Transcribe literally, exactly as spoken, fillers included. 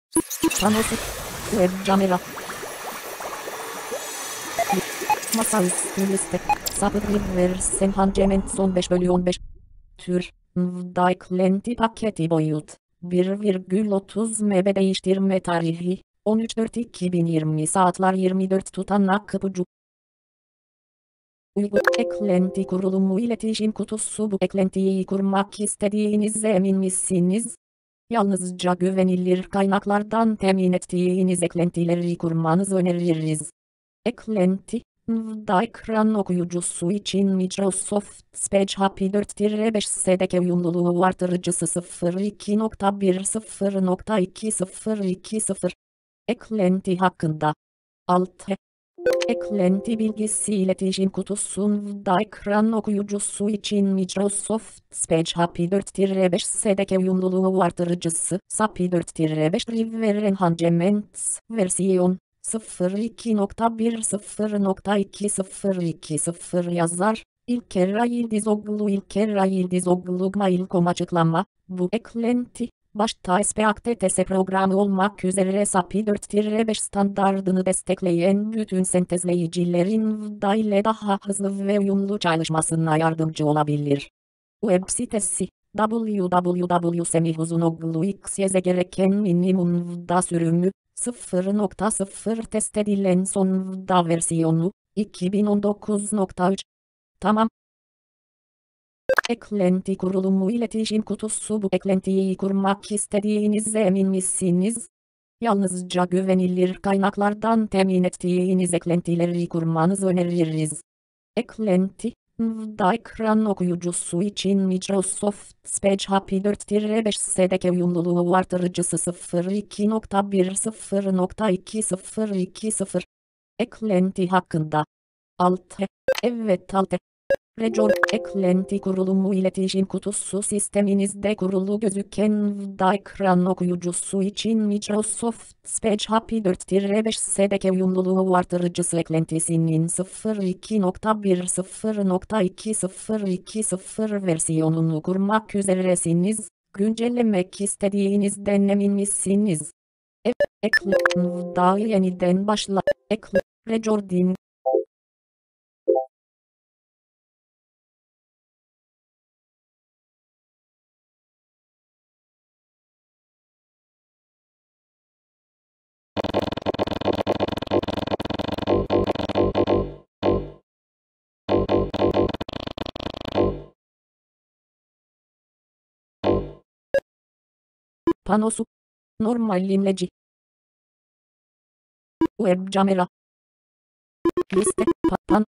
Panosu. Web camera. Masa üstü liste. Sabır versen hancement son beş bölü on beş. Tür. Nvdaklenti paketi boyut. bir virgül otuz megabayt değiştirme tarihi. on üç dört iki bin yirmi saatler yirmi dört tutanak ipucu. Uygu eklenti kurulumu iletişim kutusu bu eklentiyi kurmak istediğinize emin misiniz? Yalnızca güvenilir kaynaklardan temin ettiğiniz eklentileri kurmanızı öneririz. Eklenti, Nvda ekran okuyucusu için Microsoft Edge H P dört beş S D K uyumluluğu artırıcısı sıfır iki nokta bir sıfır nokta iki sıfır iki sıfır. Eklenti hakkında. Alt. Eklenti bilgisi iletişim kutusunda ekran okuyucusu için Microsoft Edge H P dört beş S D K uyumluluğu artırıcısı S A P dört beş Driver Enhancements versiyon sıfır iki nokta bir sıfır nokta iki sıfır iki sıfır yazar. İlker Ayıldizoglu İlker Ayıldizoglu mail.com açıklama. Bu eklenti başta S P A C T S programı olmak üzere S A P dört beş standardını destekleyen bütün sentezleyicilerin Vda ile daha hızlı ve uyumlu çalışmasına yardımcı olabilir. Web sitesi w w w nokta semihuzunoglu x y z gereken minimum Vda sürümü sıfır nokta sıfır test edilen son Vda versiyonu iki bin on dokuz nokta üç. Tamam. Eklenti kurulumu iletişim kutusu bu eklentiyi kurmak istediğinize emin misiniz? Yalnızca güvenilir kaynaklardan temin ettiğiniz eklentileri kurmanızı öneririz. Eklenti, Nvda ekran okuyucusu için Microsoft Edge H P dört beş S D K uyumluluğu artırıcısı sıfır iki nokta bir sıfır nokta iki sıfır iki sıfır. Eklenti hakkında. Alt. Evet alt. Rejor eklenti kurulumu iletişim kutusu sisteminizde kurulu gözüken Vda ekran okuyucusu için Microsoft Edge H P dört beş S D K uyumluluğu artırıcısı eklentisinin sıfır iki nokta bir sıfır nokta iki sıfır iki sıfır versiyonunu kurmak üzeresiniz. Güncellemek istediğinizden emin misiniz? Evet, ekle Vda'yı yeniden başla. Ekle Rejor din. Panosu. Normal imleci. Web camera. Liste. Pa pan.